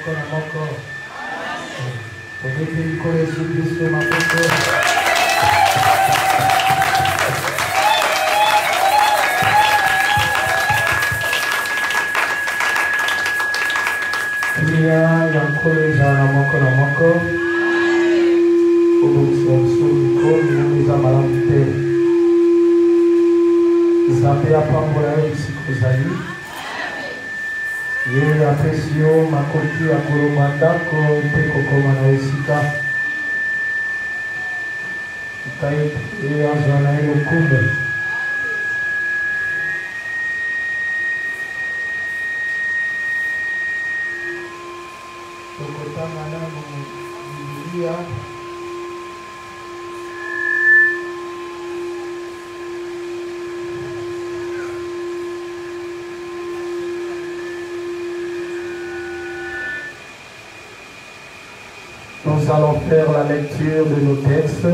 moko na moko. Toyebi likolo Yesu Kristo mapoko. Priya yankolo ezala moko na moko. Obokisa biso likolo yango eza malamu te. Nzambe apambola yo bisika ozali. Ye apesi yo makoki ya kolonga ndako mpe kokoma na esika. Ngai ye azwa na ye lokumu. Tokotanga nanu Biblia. Nous allons faire la lecture de nos textes.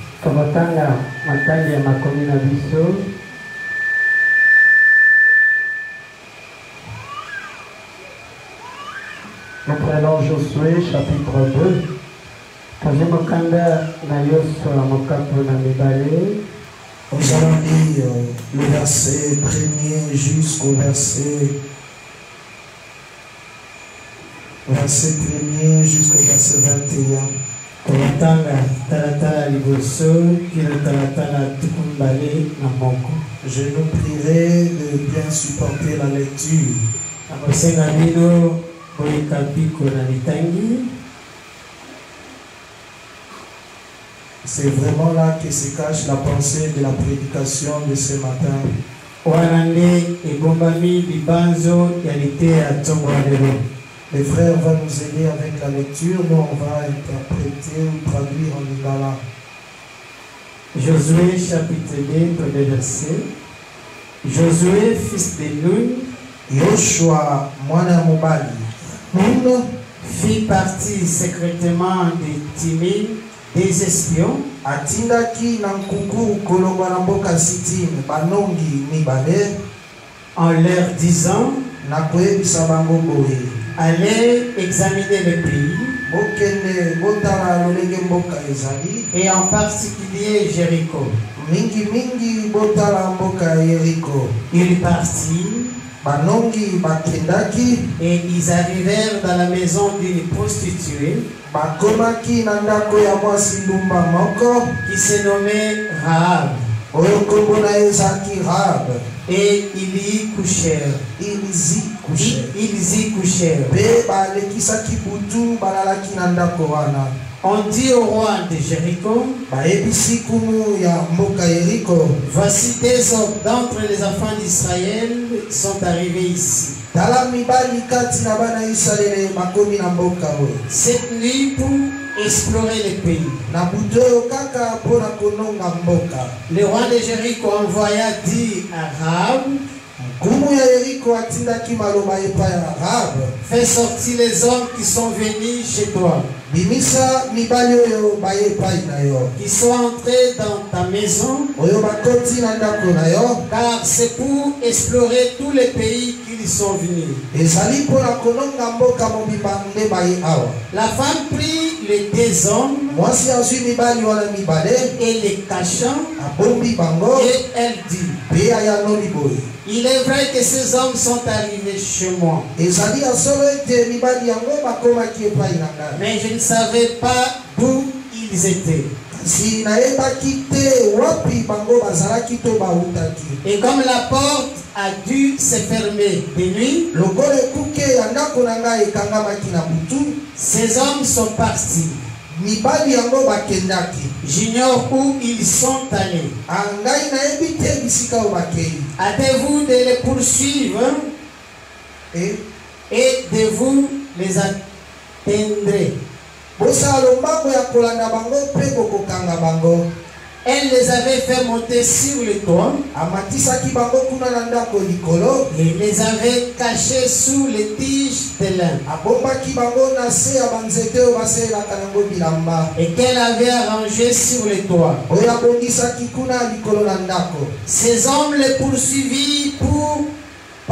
Nous prenons Josué chapitre 2. Nous allons lire le verset 1er jusqu'au verset 1er jusqu'au verset 21. Je nous prierai de bien supporter la lecture. C'est vraiment là que se cache la pensée de la prédication de ce matin. Les frères vont nous aider avec la lecture, nous on va interpréter ou traduire en lingala. Josué chapitre 2, premier verset. Josué, fils de Nun, Yoshua, mwana mobali, Nun, fit partie secrètement des Timim, des espions, atindaki na nkuku kolongwa na mboka Sittim banongi mibale, en leur disant, na koyebisa bango boye, allez examiner le pays, bokende botala lolenge mboka ezali, et en particulier Jéricho. mingi botala mboka Yeriko. Ils partirent, banongi bakendaki, et ils arrivèrent dans la maison d'une prostituée bakomaki na ndako ya mwasi ndumba moko qui se nommait Rahab, oyo kombo na ye ezalaki Rahab, et ils y couchèrent. Ils y couchèrent. Pe balekisaki butu balalaki na ndako wana. On dit au roi de Jéricho, bayebisi kumu ya mboka Yeriko, voici des hommes d'entre les enfants d'Israël sont arrivés ici tala mibali kati na bana Israele makomi na mboka oyo cette nuit pour explorer le pays. na butu oyo kaka mpona kononga mboka. Le roi de Jéricho envoya dire à Rahab, kumu ya Yeriko atindaki maloba epai ya Rahab, fais sortir les hommes qui sont venus chez toi, bimisa mibali oyo baye epai na yo, qui sont entrés dans ta maison, oyo bakoti na ndako na yo, car c'est pour explorer tous les pays qu'ils sont venus. ezali mpona kononga mboka mobimba nde baye awa. La femme prit les deux hommes mwasi azwi mibali wana mibale et les cachant, abombi bango et elle dit, pe ayanoli boye, il est vrai que ces hommes sont arrivés chez moi, ezali ya solo ete mibali yango bakomaki epai na ngai, mais je ne savais pas d'où ils étaient. kasi nayebaki te wapi bango bazalaki to bautaki. Et comme la porte a dû se fermer de nuit, lokola ekuke ya ndako na ngai ekangamaki na butu, ces hommes sont partis. mibali yango bakendaki. J'ignore où ils sont allés. Ngai nayebi te bisika oyo bakei. Hâtez-vous de les poursuivre et de vous les atteindre. bosala lombango ya kolanda bango mpe bokokanga bango. Elle les avait fait monter sur le toit, amatisaki bango kuna na ndako likolo, et les avait cachés sous les tiges de lin, abombaki bango na se ya banzete oyo basalelaka nango bilamba, et qu'elle avait arrangé sur le toit. oyo abongisaki kuna likolo na ndako. Ces hommes les poursuivirent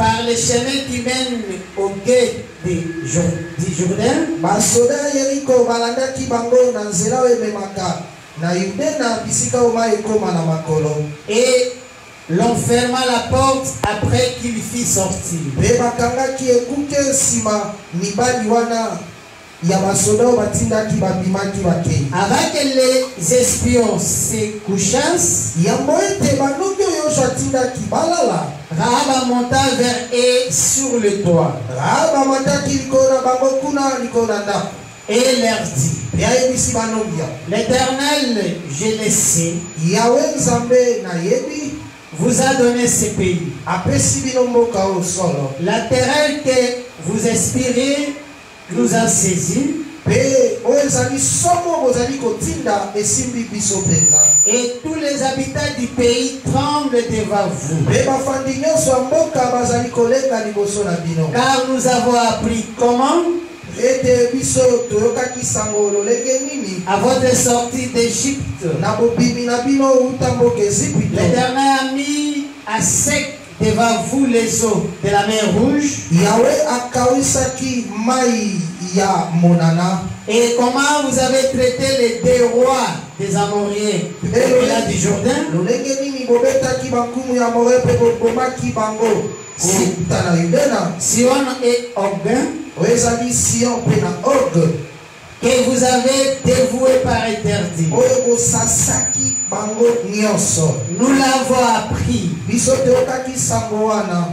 par les chemins qui mènent au gué du Jourdain. Basoda Yeriko balandaki bango na nzela oyo ememaka na Yude na bisika oma ekoma na makolo. Et l'on ferma la porte après qu'il fit sortir. Pe bakangaki ekuke nsima mibali wana ya basoda oyo batindaki babimaki bakei. Avant que les espions se couchassent, Yambo ete bandoki oyo Yoshua atindaki balala. Rahab monta vers eux sur le toit. Rahab amataki likolo na bango kuna likolo na ndako. Et leur dit, Yayebisi banongia. l'Éternel, je le sais, Yawe Nzambe na yebi vous a donné ce pays. apesi bino mboka oyo solo. La terre que vous expirez nous a saisis. Pe oyo ezali somo bozali kotinda esimbi biso mpenza. Et tous les habitants du pays tremblent devant vous. Pe bafandi nyonso ya mboka bazali kolenga liboso na bino. Car nous avons appris comment, Ete biso toyokaki sango lolenge nini à votre sortie d'Égypte, na bobimi na bino uta mboka Ezipito. l'Éternel a mis à sec devant vous les eaux de la mer Rouge. Yawe akawisaki mai ya monana. Et comment vous avez traité les deux rois des Amoriens au-delà du Jourdain. Lolenge nini bobetaki bankumu ya more pe bobomaki bango kuta na Yudena. Sion et Og, Oyo ezali Sion pe na Og. que vous avez dévoués par interdit. Oyo bosasaki bango nyonso. Nous l'avons appris Biso toyokaki sango wana.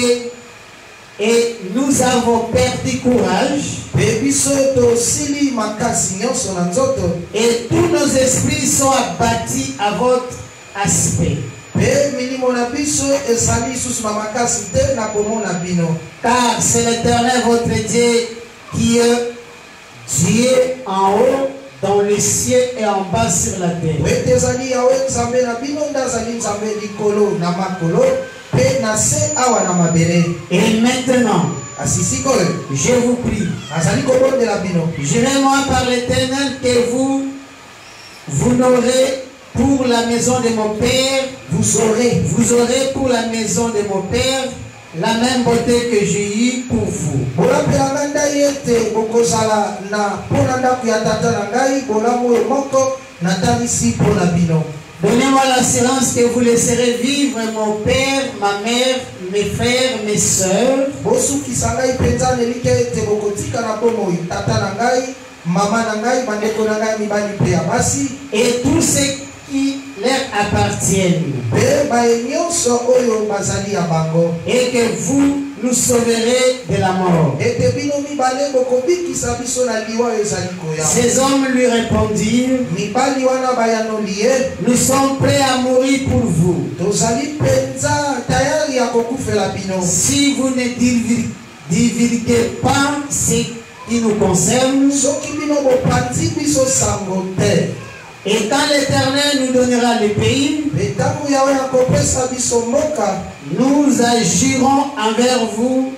et nous avons perdu courage. Pe biso tosili makasi nyonso na nzoto. Et tous nos esprits sont abattus à votre aspect. Pe milimo na biso ezali susu na makasi te na komona bino. Car c'est l'Éternel votre Dieu qui est Dieu en haut dans les cieux et en bas sur la terre. Ete ezali Yawe Nzambe na bino nde azali Nzambe likolo na makolo pe na se awa na mabele. Et maintenant, Asisi koyo je vous prie, azali kobondela bino. jurez-moi par l'Éternel que vous n'aurez pour la maison de mon Père, Vous aurez pour la maison de mon Père la même beauté que j'ai eue pour vous. bolapelanga ndai ete bokozala na mpona ndako ya tata na ngai bolamu oyo moko natalisi mpona bino. Donnez-moi l'assurance que vous laisserez vivre mon père, ma mère, mes frères, mes sœurs, Bosukisa ngai mpenza nelike ete bokotika na bomoi tata na ngai mama na ngai bandeko na ngai mibali mpe ya basi et tous ceux qui leur appartiennent, mpe baye nyonso oyo bazali ya bango. et que vous nous sauverez de la mort. Ete bino mibale bokobikisa biso na liwa oyo ezali koya. Ces hommes lui répondirent, Mibali wana bayanoli ye nous sommes prêts à mourir pour vous. tozali mpenza tayari ya kokufela bino. Si vous ne divulguez pas ce qui nous concerne, Soki bino bopati biso sango te. et quand l'Éternel nous donnera le pays, Mpe ntango Yawe akopesa biso mboka nous agirons envers vous,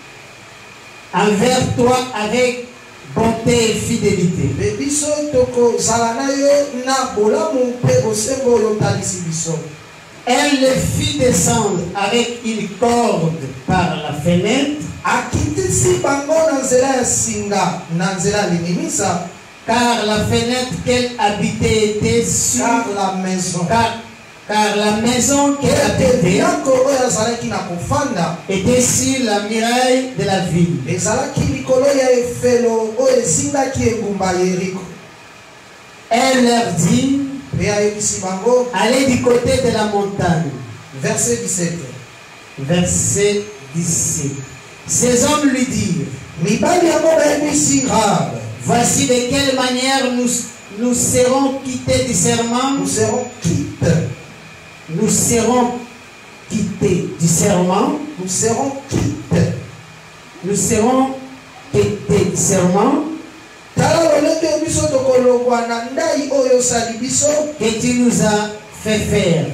envers toi, avec bonté et fidélité. mpe biso tokozala na yo na bolamu mpe bosembo oyo otalisi biso. Elle le fit descendre avec une corde par la fenêtre, Akitisi bango na nzela ya singa na nzela ya limimisa. car la fenêtre qu'elle habitait était sur Car la maison car la maison qu'elle ete habitait ndako oyo azalaki na kofanda était sur la muraille de la ville. ezalaki likolo ya efelo oyo ezingaki engumba Yeriko. Elle leur dit, Mpe ayebisi bango. allez du côté de la montagne. Verset 17. Verset 17. Ces hommes lui dirent, Mibali yango bayebisi Rahab. voici de quelle manière nous serons quittés du serment. Nous serons quittes. Nous serons quittés du serment. Nous serons quittes. Nous serons quittés du serment Tala lolenge biso tokolongwa na ndai oyo osali biso. que tu nous as fait faire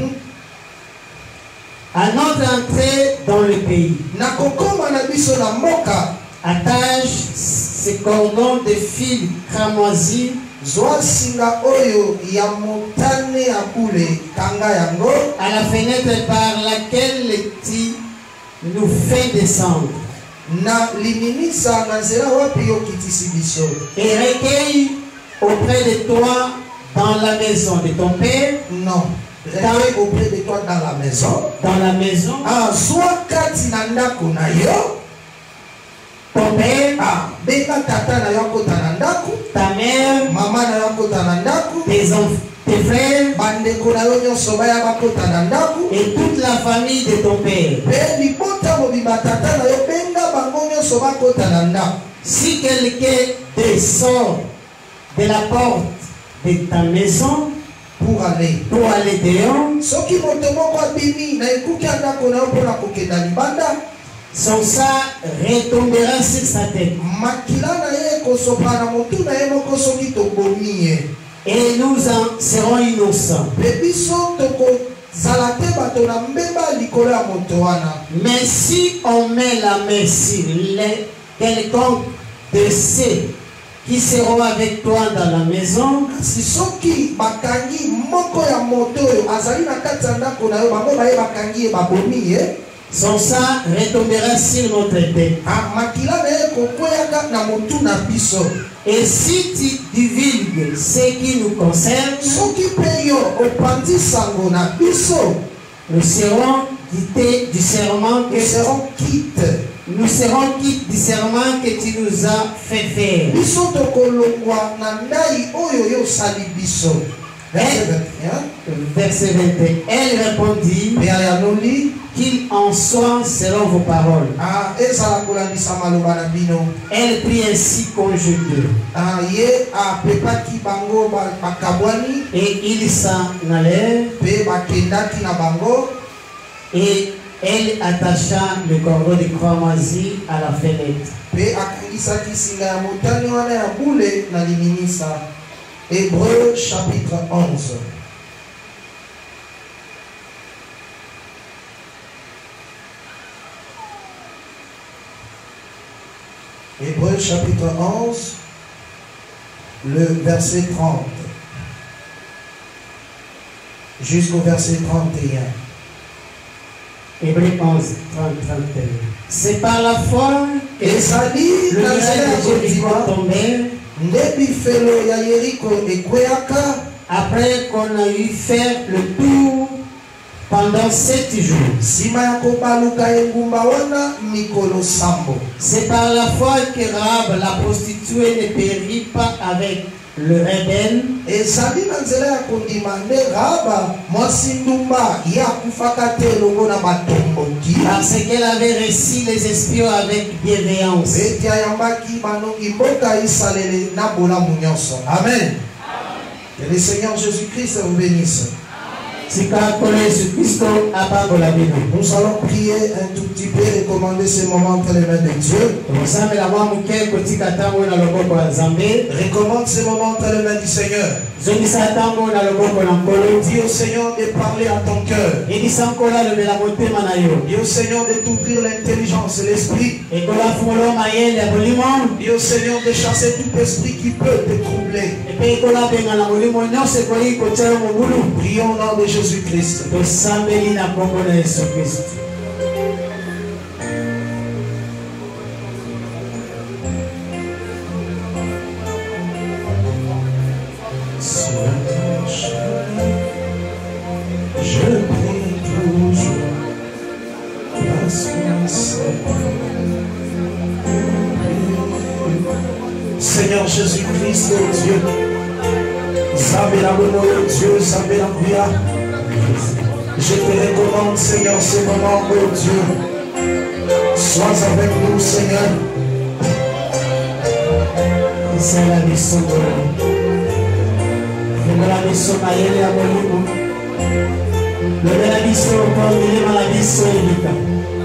à notre entrée dans le pays. Na kokoma na biso na mboka. Attache ce cordon de fil cramoisi Zwa singa oyo ya motane ya bule kanga yango à la fenêtre par laquelle tu nous fait descendre na liminisa na nzela wapi okitisi biso et recueille auprès de toi dans la maison de ton père. non recueille auprès de toi dans la maison. Dans la maison. Zwa kati na ndako na yo. Ton père. Benga tata na yo kota na ndako. Ta mère. Maman na yo kota na ndako. Tes frères. Bandeko na yo nyonso baya bakota na ndako. Et toute la famille de ton père. Pe libota mobimba tata na yo benga bango nyonso bakota na ndako. Si quelqu'un descend de la porte de ta maison pour aller dehors, soki moto moko abimi na ekuki ya ndako na yo mpona kokenda libanda, son sang retombera sur sa tête. Makila na ye ekosopa na motu na ye moko soki tobomi ye. Et nous en serons innocents. Pe biso tokozala te bato na mbeba likolo ya moto wana. Mais si on met la main sur quelconque de ceux qui seront avec toi dans la maison, si soki bakangi moko ya moto oyo azali na kati ya ndako na yo bango baye bakangi ye babomi ye, son sang retombera sur notre tête. Makila na ye kokweyaka na motu na biso. Et si tu divulgues ce qui nous concerne, soki pe yo opandi sango na biso, nous serons quittés du serment que nous serons quittes du serment que tu nous as fait faire. Biso tokolongwa na ndai oyo yo sali biso. Verset 21. Elle répondit qu'il en soit selon vos paroles. Elle prit ainsi congé d'eux. Et ils s'en allèrent. Et elle attacha le cordon de croix moisi à la fenêtre. Hébreux chapitre 11. Hébreux chapitre 11, le verset 30 jusqu'au verset 31. Hébreux 11, 30, 31. C'est par la foi que le miracle de Jéricho tombait. Après qu'on a eu fait le tour pendant 7 jours. C'est par la foi que Rahab, la prostituée, ne périt pas avec le rebelle. Parce qu'elle avait reçu les espions avec bienveillance. Amen. Que le Seigneur Jésus-Christ vous bénisse. Nous allons prier un tout petit peu et commander ce moment entre les mains de Dieu. Recommande ce moment entre les mains du Seigneur. Dis au Seigneur de parler à ton cœur. Dis au Seigneur de t'ouvrir l'intelligence et l'esprit. Dis au Seigneur de chasser tout esprit qui peut te troubler. Prions au nom de Jésus-Christ. Je prie toujours, Seigneur Jésus-Christ, Dieu, Dieu, je te recommande, Seigneur, ce moment, oh Dieu. Sois avec nous, Seigneur. C'est la mission de la mission Mayele à Molimo. La mission pour la mission Elika.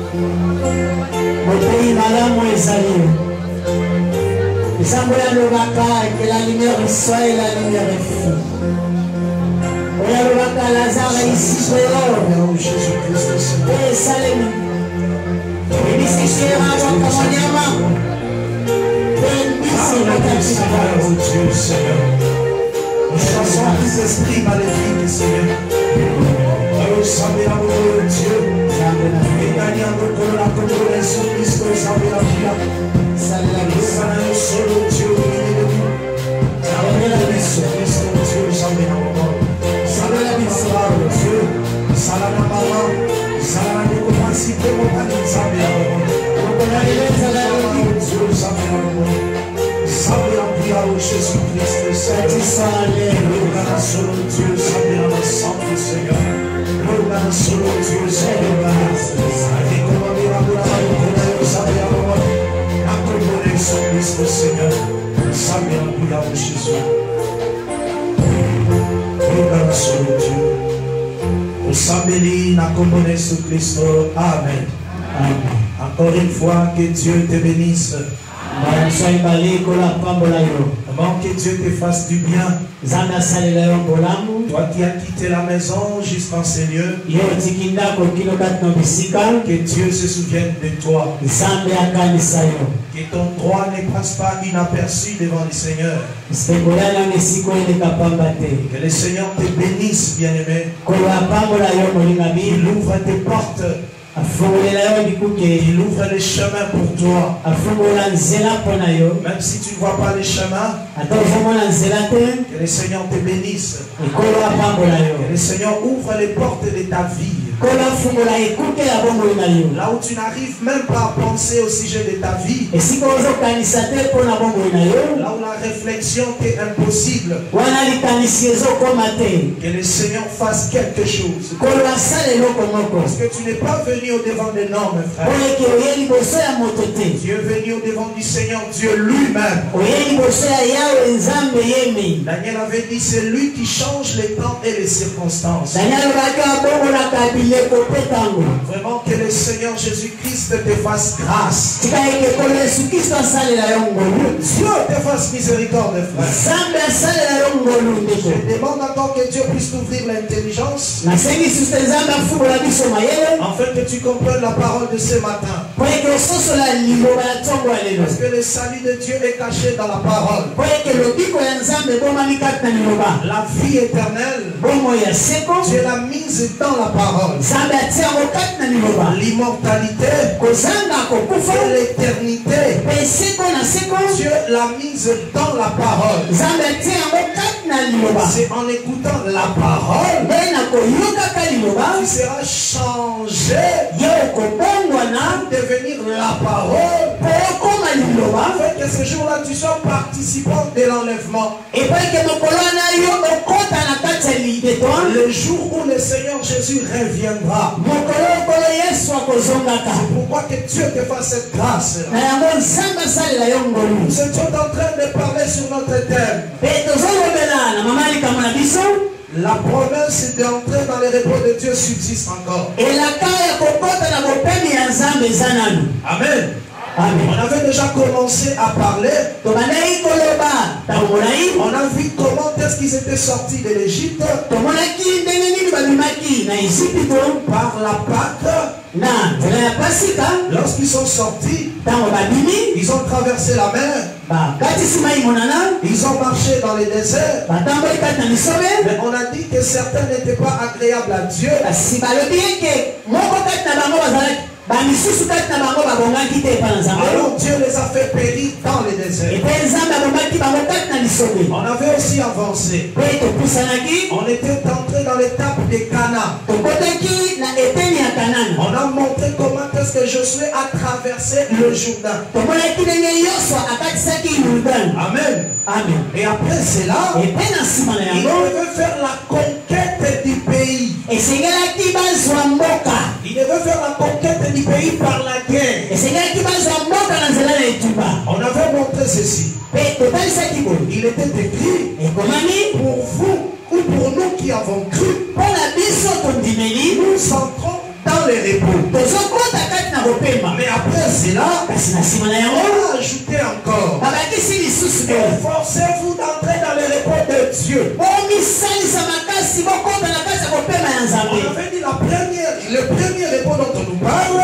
Mon pays madame Ezali. Il semble que la lumière soit et la lumière est fou. Oyalobaka Lazare ici dehors. Jésus-Christ. Et Salem. Et Bissera Wakamanyama. Oh Dieu, Seigneur. Nous chassons tous esprits maléfiques, Seigneur. Oh, Seigneur, Dieu. Amen. Encore une fois, que Dieu te bénisse. Avant que Dieu te fasse du bien. Toi qui as quitté la maison jusqu'en ces lieux, que Dieu se souvienne de toi. Que ton droit ne passe pas inaperçu devant le Seigneur. Que le Seigneur te bénisse, bien-aimé. Il ouvre tes portes. Il ouvre les chemins pour toi. Même si tu ne vois pas les chemins, que le Seigneur te bénisse. Que le Seigneur ouvre les portes de ta vie. Là où tu n'arrives même pas à penser au sujet de ta vie. Là où la réflexion est impossible. Que le Seigneur fasse quelque chose. Parce que tu n'es pas venu au devant des normes, frère. Tu es venu au devant du Seigneur Dieu lui-même. Daniel avait dit, c'est lui qui change les temps et les circonstances. Vraiment que le Seigneur Jésus-Christ te fasse grâce. Que Dieu te fasse miséricorde, frère. Je demande encore que Dieu puisse t'ouvrir l'intelligence, afin que tu comprennes la parole de ce matin. Parce que le salut de Dieu est caché dans la parole. La vie éternelle, Dieu l'a mise dans la parole. L'immortalité et l'éternité, Dieu l'a mise dans la parole. C'est en écoutant la parole tu seras changé pour devenir la parole, afin que ce jour-là tu sois participant de l'enlèvement. Le jour où le Seigneur Jésus reviendra. C'est pourquoi que Dieu te fasse cette grâce. Nous étions en train de parler sur notre thème. La promesse d'entrer dans les repos de Dieu subsiste encore. Amen. Amen. On avait déjà commencé à parler. On a vu comment est-ce qu'ils étaient sortis de l'Égypte. Par la Pâque. Lorsqu'ils sont sortis, ils ont traversé la mer. Ils ont marché dans les déserts. Mais on a dit que certains n'étaient pas agréables à Dieu. Alors Dieu les a fait périr dans les déserts. On avait aussi avancé. On était entré dans l'étape de Canaan. On a montré comment est-ce que Josué a traversé le Jourdain. Amen. Amen. Et après cela, il devait faire la conquête du pays. Il devait faire la conquête du pays par la guerre. On avait montré ceci. Il était écrit pour vous ou pour nous qui avons cru. Nous entrons dans les repos. Mais après cela, on a ajouté encore. Efforcez-vous d'entrer dans les repos de Dieu. On avait dit le premier repos dont on nous parle,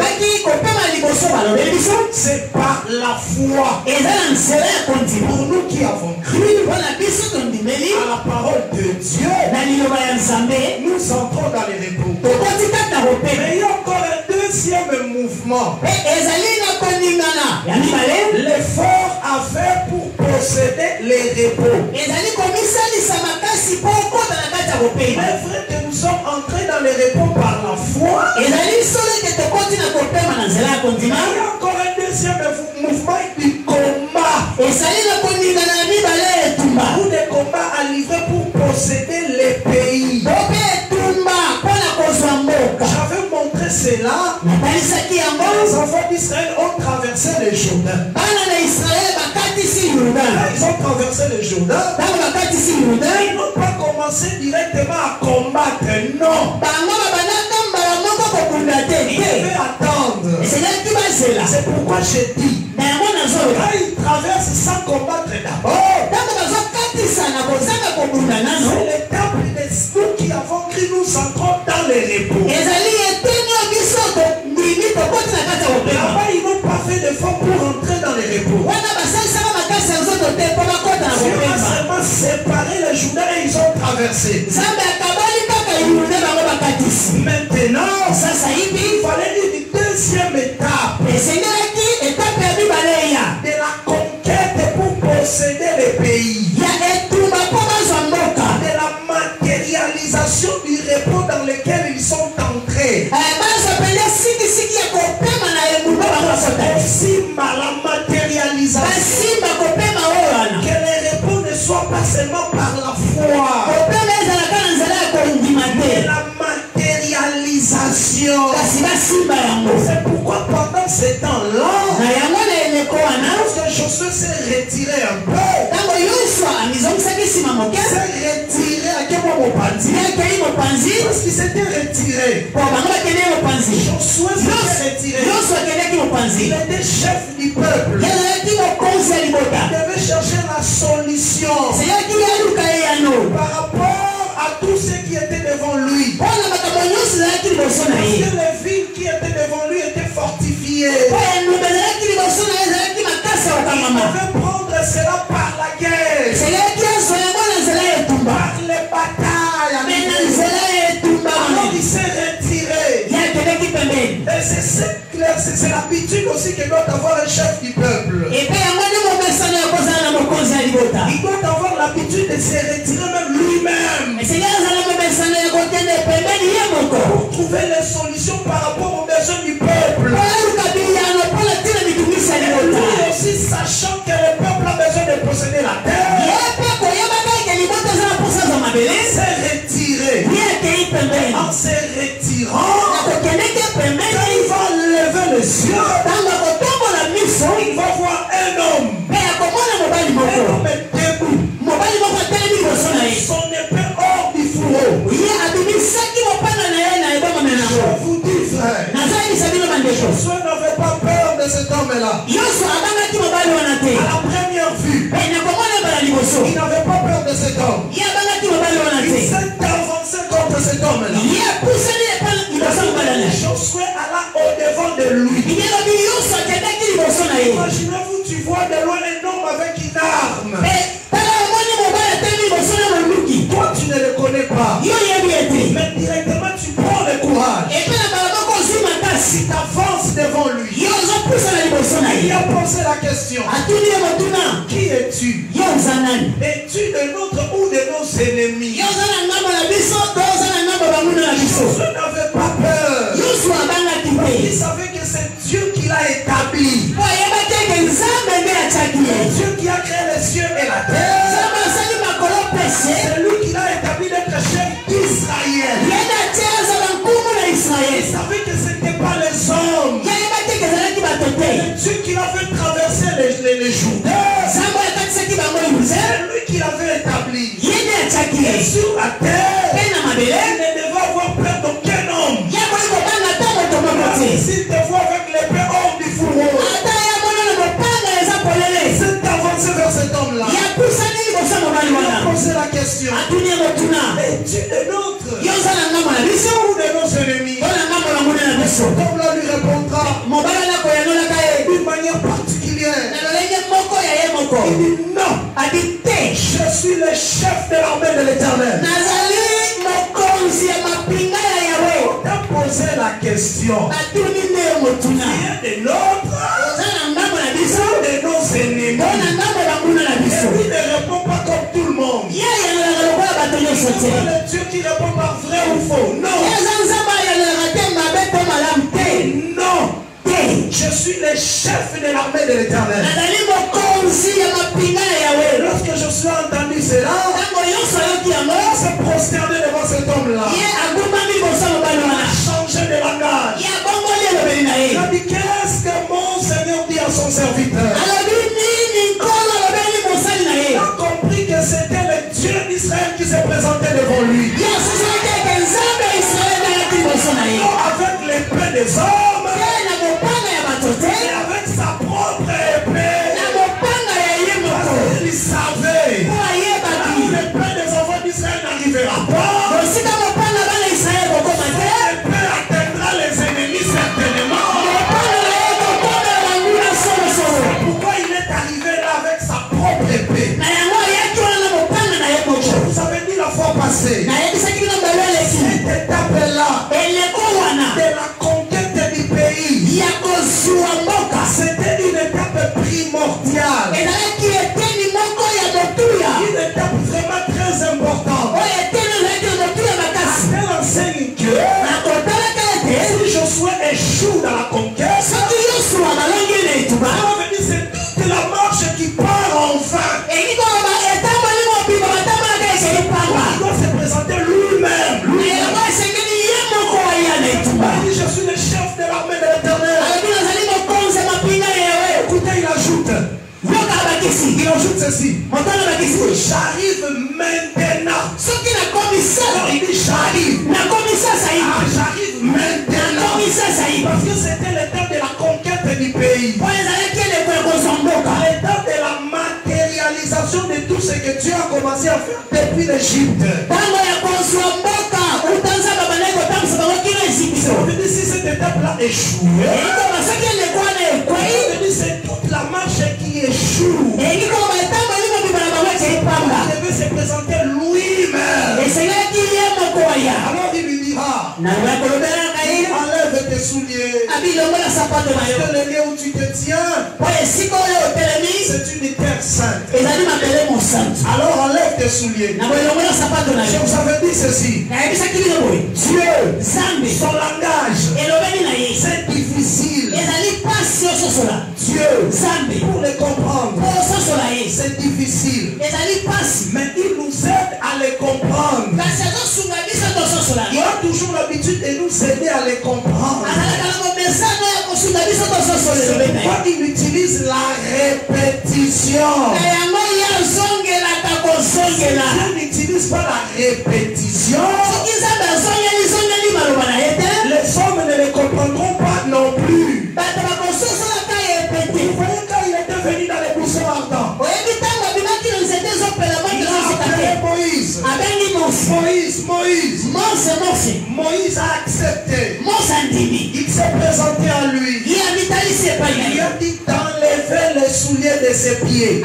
c'est par la foi. Pour nous qui avons cru à la parole de Dieu, nous entrons dans les repos. Mais il y a encore un deuxième mouvement. L'effort à faire pour posséder les repos. Mais vrai que nous sommes entrés dans les repos par la foi. Il y a encore un deuxième mouvement du combat. Ou des combats à livrer pour posséder les pays. J'avais montré cela. Les enfants d'Israël ont traversé le Jourdain. Ils ont traversé le Jourdain. Ils n'ont pas commencé directement à combattre. Non. Ils devaient attendre. C'est pourquoi j'ai dit. Quand ils traversent sans combattre d'abord. C'est l'étape de nous qui avons cru, nous entrons dans les repos. Là-bas, ils n'ont pas fait d'effort pour entrer dans les repos. Dieu a seulement séparé les Jourdains et ils ont traversé. Maintenant, il fallait une deuxième étape de la conquête pour posséder les pays. De la matérialisation du repos dans lequel ils sont entrés. Aussi la matérialisation. Que les repos ne soient pas seulement par la foi. Mais la matérialisation. C'est pourquoi pendant ce temps-là, lorsque Josué s'est retiré un peu, s'est retiré à quel moment parce qu'il s'était retiré. Josué s'est retiré. Il était chef du peuple. Il devait chercher la solution par rapport à tout ce qui était devant lui. Parce que les villes qui étaient devant lui étaient fortifiées. Il devait prendre cela par la guerre, par les batailles. Alors il s'est retiré. Et c'est l'habitude aussi que doit avoir un chef du peuple. Il doit avoir l'habitude de se retirer même lui-même pour trouver les solutions par rapport aux besoins du peuple. Lui aussi, sachant que le peuple a besoin de posséder la terre, il s'est retiré. En se retirant, quand il va lever les yeux, il va voir un homme. Un homme est debout. Son épée hors du fourreau. Je vous dis, frère, Josué n'avait pas peur de cet homme-là. À la première vue, il n'avait pas peur de cet homme. Il s'est avancé contre cet homme-là. Josué alla au-devant de lui. Imaginez-vous, tu vois de loin un homme avec une arme. Toi, tu ne le connais pas. Mais directement, tu prends le courage. Si tu avances devant lui, il a posé la question. Qui es-tu? Es-tu de notre ou de nos ennemis? Josué n'avait pas peur. Il savait que c'est Dieu qui l'a établi. Dieu qui a créé les cieux et la terre. C'est lui qui l'a établi d'être chef d'Israël. Il savait que ce n'était pas les hommes. C'est Dieu qui l'a fait traverser les Jourdains. C'est lui qui l'avait établi. Et sur la terre, il ne devait avoir peur d'aucun homme. S'il te voit avec l'épée hors du fourreau, c'est avancé vers cet homme-là. Il a posé la question. Es-tu de notre ou de nos ennemis? L'homme-là lui répondra d'une manière particulière. Il dit non. Je suis le chef de l'armée de l'Éternel. On t'a posé la question. question. Qui est de l'autre, de nos ennemis. Et lui ne répond pas comme tout le monde. C'est pas le Dieu qui répond par vrai ou faux. Non. Non. Je suis le chef de l'armée de l'Éternel. Lorsque je suis entendu cela, il s'est prosterné devant cet homme-là. Il a changé de langage. Il a dit, qu'est-ce que mon Seigneur dit à son serviteur? Il a compris que c'était le Dieu d'Israël qui s'est présenté devant lui. Non avec l'épée des hommes, et avec sa propre épée. Parce qu'il savait que l'épée des enfants d'Israël n'arrivera pas. L'épée atteindra les ennemis certainement. Pourquoi il est arrivé là avec sa propre épée? Je vous avais dit la fois passée, cette étape-là de la conquête du pays, c'était une étape primordiale, une étape vraiment très importante. Elle enseigne que si Josué échoue dans la conquête, ça veut dire c'est toute la marche qui part en vain. Il doit se présenter lui-même. Il dit, je suis le chef de l'armée de l'Éternel. Écoutez, il ajoute ceci. J'arrive maintenant. Alors il dit j'arrive. J'arrive maintenant. Parce que c'était le temps de la conquête du pays. Le temps de la matérialisation de tout ce que Dieu a commencé à faire depuis l'Égypte. Si cette étape-là échouait, c'est toute la marche qui échoue. Il devait se présenter lui-même. Alors il lui dira, enlève tes souliers. Parce que le lieu où tu te tiens, c'est une terre sainte. Alors enlève tes souliers. Je vous avais dit ceci. Dieu, son langage, c'est difficile. Dieu, pour le comprendre, c'est difficile. Mais il nous aide à le comprendre. Il a toujours l'habitude de nous aider à le comprendre. C'est pourquoi il utilise la répétition. Il n'utilise pas la répétition. Les hommes ne le comprendront pas non plus. Vous voyez quand il était venu dans les buissons ardents, il a appelé Moïse a accepté. Il s'est présenté à lui. Il a dit d'enlever les souliers de ses pieds.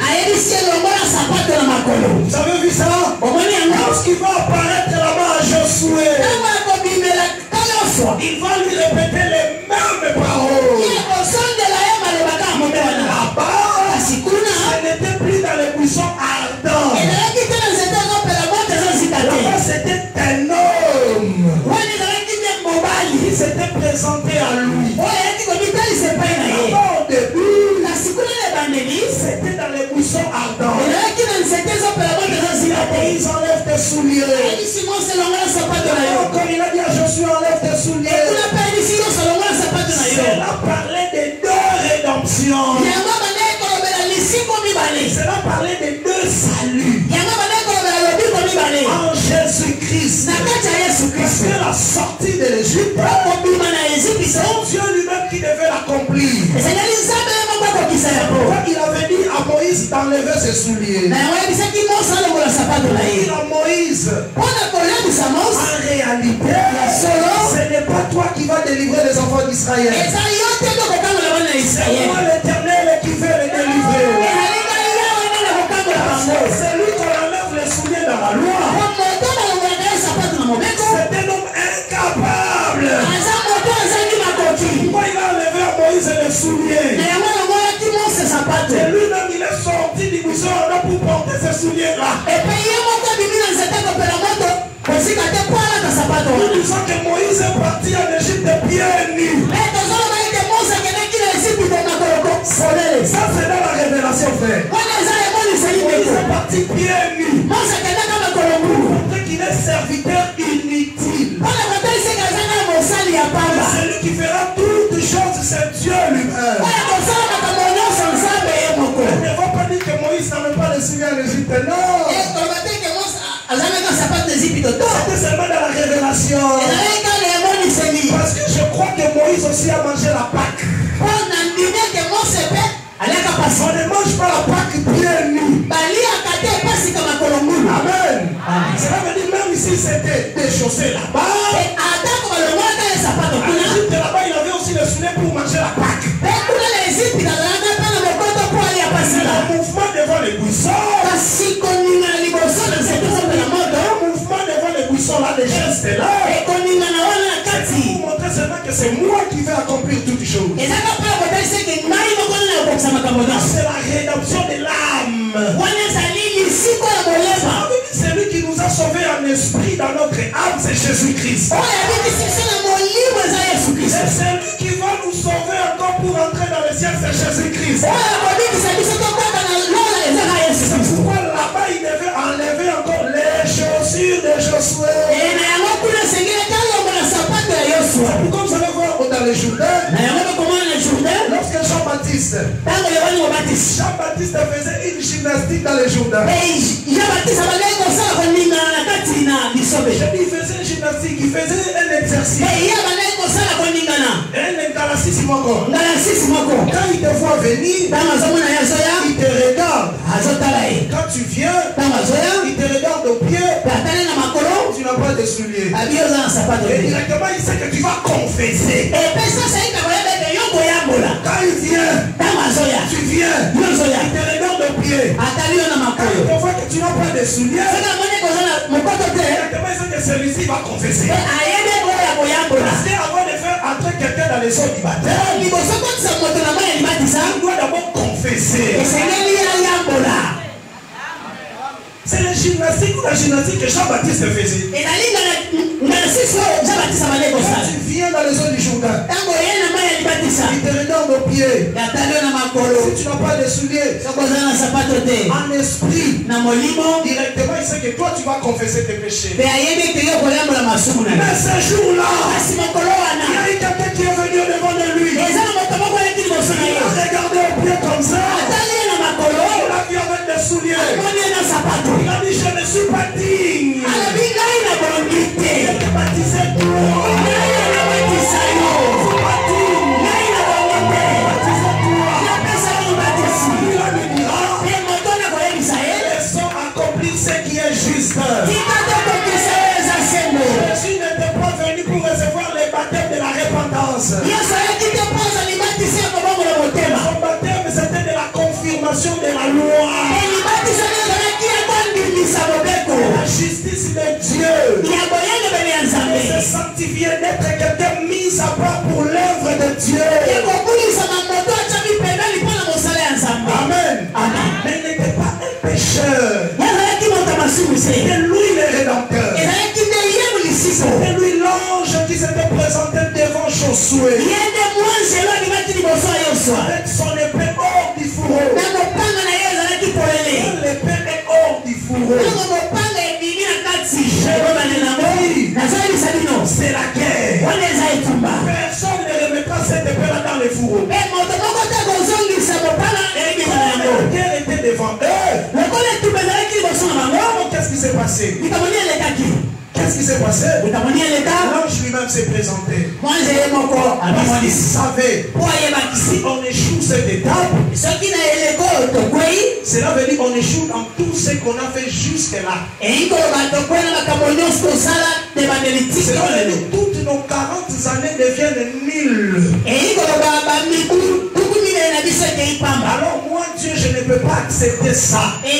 Vous avez vu ça? Lorsqu'il va apparaître là-bas à Josué, il va lui répéter les mêmes paroles. Là-bas, ce n'était plus dans les buissons ardents. Là-bas, c'était un homme. Il s'était présenté à lui. Là-bas, au début, c'était dans les buissons ardents. Moïse enlève tes souliers. Encore il a dit à Josué, enlève tes souliers. Cela parlait de deux rédemptions. Cela parlait de deux saluts. En Jésus-Christ. Parce que la sortie de l'Égypte, c'est Dieu lui-même qui devait l'accomplir. Il avait dit à Moïse d'enlever ses souliers. Il a Moïse. En réalité, ce n'est pas toi qui vas délivrer les enfants d'Israël. C'est moi l'Éternel qui fait les délivrer. C'est lui qui enlève les souliers dans la loi. C'est un homme incapable. souliers. Et lui-même, il est sorti du buisson pour porter ses souliers-là. Nous disons que Moïse est parti en Égypte de pieds nus. Ça, c'est dans la révélation, frère. Moïse est parti pieds nus. Pour montrer qu'il est serviteur inutile. Celui qui fera toutes choses, c'est Dieu lui-même. Ne va pas dire que Moïse n'avait pas de souliers en Égypte, non. C'était seulement dans la révélation. Parce que je crois que Moïse aussi a mangé la Pâque. On ne mange pas la Pâque bien nue. Amen. Cela veut dire même si c'était déchaussé là-bas. En Égypte là-bas, il avait aussi le soulier pour manger la Pâque. Le mouvement devant les buissons. Le mouvement devant les buissons là, les gestes là. Pour montrer seulement que c'est moi qui vais accomplir toutes choses. C'est la rédemption de l'âme. C'est lui qui nous a sauvés en esprit dans notre âme, c'est Jésus-Christ. Et c'est lui qui va nous sauver encore pour entrer dans le ciel, c'est Jésus-Christ. C'est pourquoi là-bas il devait enlever encore les chaussures de Josué. Comme vous allez voir dans le Jourdain, lorsque Jean-Baptiste faisait une gymnastique dans le Jourdain. Il faisait une gymnastique, il faisait un exercice. Quand il te voit venir, il te regarde. Quand tu viens, il te regarde au pied. Tu n'as pas de souliers. Et directement, il sait que tu vas confesser. Quand il vient, tu viens. Il te regarde au pied. Quand il te voit que tu n'as pas de souliers, directement, il sait que celui-ci va confesser. Parce qu'avant de faire entrer quelqu'un dans les eaux du baptême, il doit d'abord confesser. C'est la gymnastique ou la gymnastique que Jean-Baptiste faisait. Quand tu viens dans les eaux du Jourdain, il te regarde aux pieds. Si tu n'as pas de souliers, en esprit, directement il sait que toi tu vas confesser tes péchés. Mais ce jour-là, il y a eu quelqu'un qui est venu devant de lui. Il a regardé aux pieds comme ça. Il a vu avec des souliers. Il a dit je ne suis pas digne. Il a baptisé toi. Jésus n'était pas venu pour recevoir les baptêmes de la repentance. Son baptême c'était de la confirmation de la loi. La justice de Dieu. Se sanctifier, d'être quelqu'un mis à part pour l'œuvre de Dieu. Amen. Mais il n'était pas un pécheur. C'était lui le rédempteur. C'était lui l'ange qui s'était présenté devant Josué. Avec son épée hors du fourreau. L'épée est hors du fourreau. C'est la guerre. Personne ne remettra cette épée-là dans les fourreaux. La guerre était devant eux. Qu'est-ce qui s'est passé? Qu'est-ce qui s'est passé? L'ange lui-même s'est présenté. Parce qu'il savait si on échoue cette étape, cela veut dire qu'on échoue dans tout ce qu'on a fait jusque-là. Cela veut dire que toutes nos 40 années deviennent nulles. Alors moi Dieu, je ne peux pas accepter ça. Je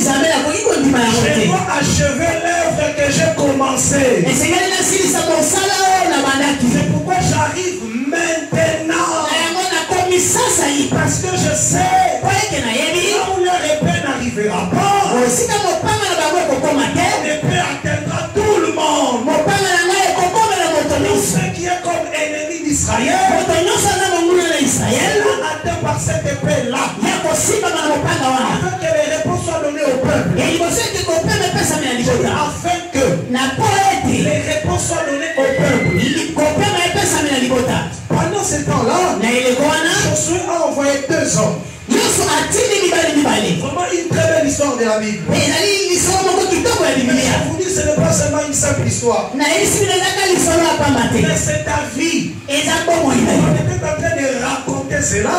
dois achever l'œuvre que j'ai commencée. C'est pourquoi j'arrive maintenant. Parce que je sais là où leur épée n'arrivera pas, l'épée atteindra tout le monde. Tout ce qui est comme ennemi d'Israël sera atteint par cette épée-là. Afin que les réponses soient données au peuple. Afin que les réponses soient données au peuple. Pendant ce temps-là, Josué a envoyé 2 hommes. Vraiment une très belle histoire de la Bible. Je vous dis, ce n'est pas seulement une simple histoire. Mais c'est ta vie. On était en train de raconter cela,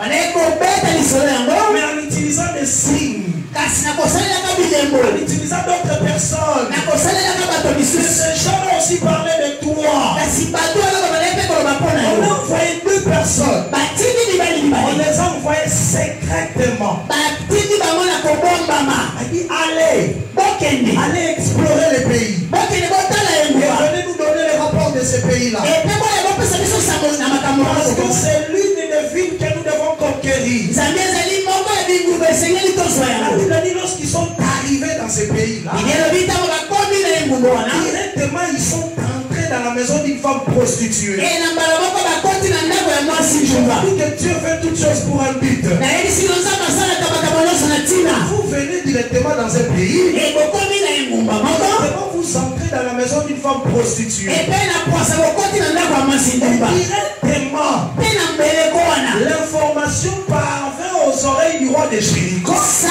mais en utilisant des signes, en utilisant d'autres personnes. Ces gens ont aussi parlé de toi. On a envoyé 2 personnes. On les a envoyés secrètement. On a dit allez explorer les pays. Et venez nous donner les rapports de ces pays-là. Parce que c'est l'une des villes que nous devons conquérir. Il a dit lorsqu'ils sont arrivés dans ces pays-là, directement ils sont entrés dans la maison d'une femme prostituée. Je dis que Dieu fait toutes choses pour un but. Vous venez directement dans un pays, directement vous entrez dans la maison d'une femme prostituée. Directement, l'information parvint aux oreilles du roi de Jéricho.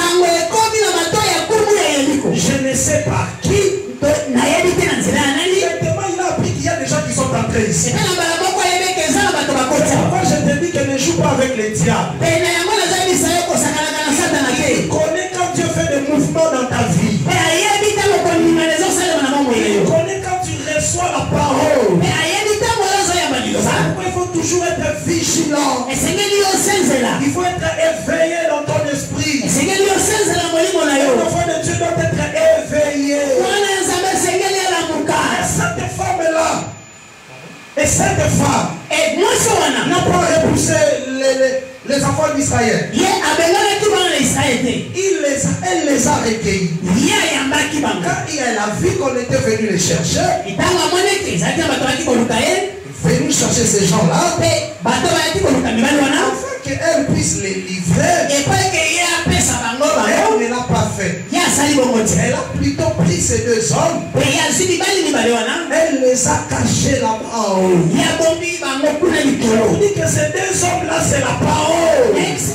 Je ne sais pas qui. Directement, il a appris qu'il y a des gens qui sont entrés ici. Pourquoi je te dis que ne joue pas avec les diables. Il connaît quand Dieu fait des mouvements dans ta vie. Il connaît quand tu reçois la parole. Il faut toujours être vigilant. Il faut être éveillé dans ton esprit. L'enfant de Dieu doit être éveillé. Et cette femme n'a pas repoussé les enfants d'Israël. Elle les a recueillis. Quand elle a vu qu'on était venu les chercher, venu chercher ces gens-là, afin qu'elle puisse les livrer. Elle ne l'a pas fait. Elle a plutôt pris ces 2 hommes. Elle les a cachés là-bas en haut. Je vous dis que ces 2 hommes-là, c'est la parole.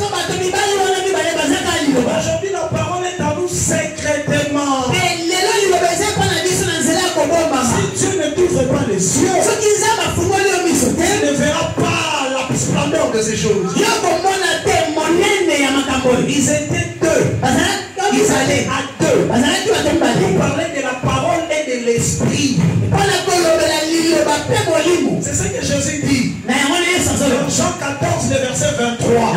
Aujourd'hui, la parole est en nous secrètement. Si Dieu ne t'ouvre pas les yeux, tu ne verras pas la splendeur de ces choses. Ils étaient 2. Ils allaient à 2. Ils parlaient de la parole et de l'esprit. C'est ce que Jésus dit. Dans Jean 14, le verset 23.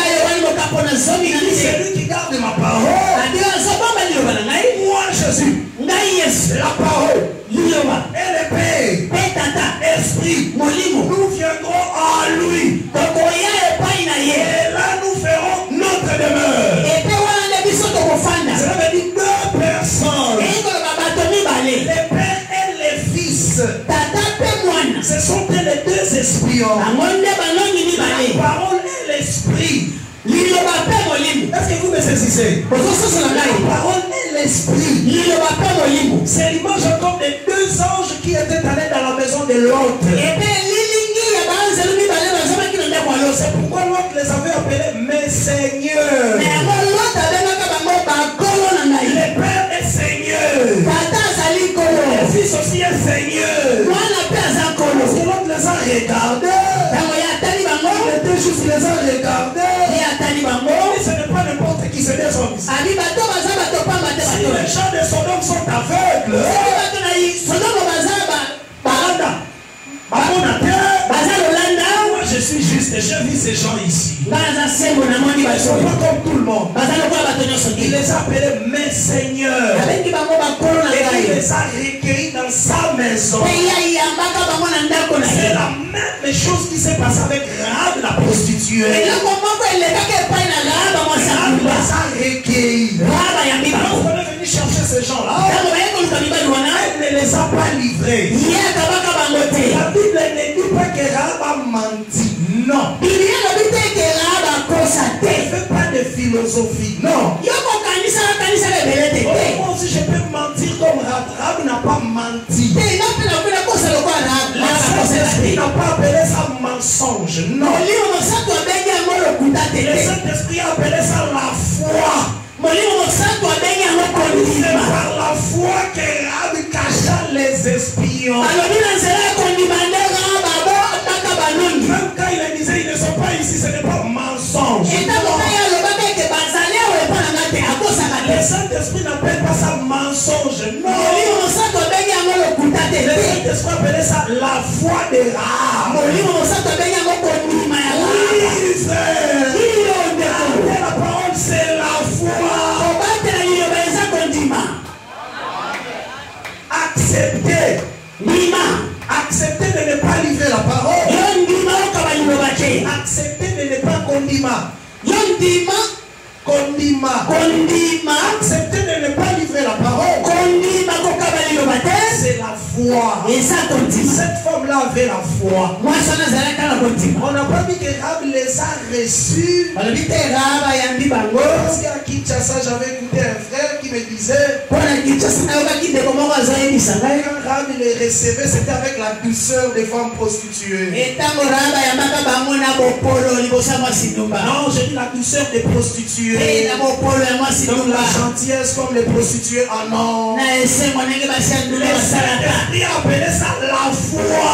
Celui qui garde ma parole, moi Jésus, la parole et l'épée, esprit, nous viendrons à lui. Et là nous ferons notre demeure. Cela veut dire 2 personnes. Les pères et les fils. Ce sont les 2 espions. La parole et l'esprit. Est-ce que vous me saisissez? La parole et l'esprit. C'est l'image encore des 2 anges qui étaient allés dans la maison de l'autre. C'est pourquoi l'autre les avait appelés mes seigneurs. Le Père est Seigneur. Le Fils aussi est Seigneur. Parce que l'autre les a regardés. Les 2 jours, il les a regardés. Et ce n'est pas n'importe qui, c'est des hommes. Si les gens de Sodome sont aveugles, moi je suis juste, j'ai vu ces gens ici. Ils ne sont pas comme tout le monde. Il les a appelés mes seigneurs. Et il les a recueillis dans sa maison. C'est la même chose qui s'est passée avec Rahab la prostituée. Rahab les a recueillis. Lorsqu'on est venu chercher ces gens-là, elle ne les a pas livrés. La Bible ne dit pas que Rahab a menti. Non. Elle ne fait pas de philosophie. Non. Moi aussi je peux mentir comme Rahab n'a pas menti. Le Saint-Esprit n'a pas appelé ça mensonge. Non. Le Saint-Esprit a appelé ça la foi. C'est par la foi que Rahab cacha les espions. Même quand il disait ils ne sont pas ici, ce n'est pas mensonge. Le Saint-Esprit n'appelle pas ça mensonge. Non. Le Saint-Esprit appelle ça la foi de Rahab. La parole c'est la foi. Accepter. Accepter de ne pas livrer la parole. Accepter de ne pas condiment. Accepter de ne pas livrer la parole. C'est la foi. Cette femme-là avait la foi. On n'a pas dit que Rahab les a reçus. Parce qu'à Kinshasa, j'avais écouté un frère qui me disait quand Rahab les recevait, c'était avec la douceur des femmes prostituées. Non, j'ai dit la douceur des prostituées. Donc la gentillesse comme les prostituées en or. Le Saint-Esprit a appelé ça la foi.